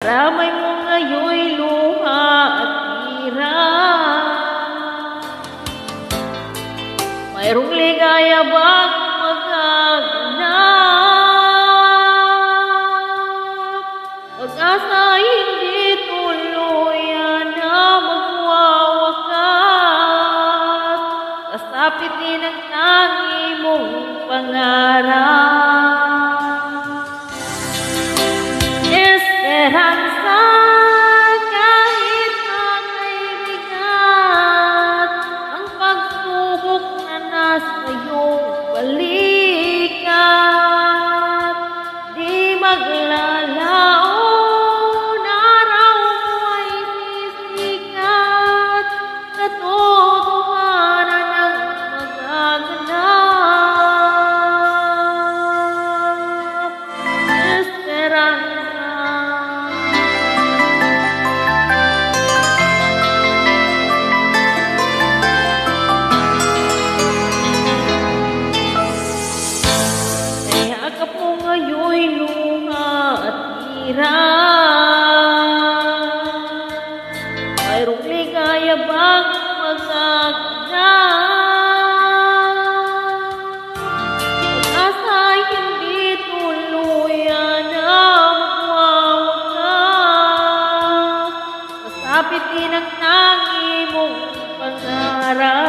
Daramay mo ngayon'y luha at hirap. Mayroong ligaya bang magaganap? Pag-asa hindi tuluyan na magwawakas. Kasapit din ang tangi mong pangarap. Esperanza, kahit na kay bigat, ang pagsubok na nasa iyong balikat. Di maglalaon, araw mo ay sisikat, katotohanan ang magaganap. Esperanza. Yakap mo ngayon'y luha at hirap. Mayroong ligaya bang magaganap? Pag-asa'y hindi tuluyan na magwawakas. Kasapit din ang tangi mong pangarap.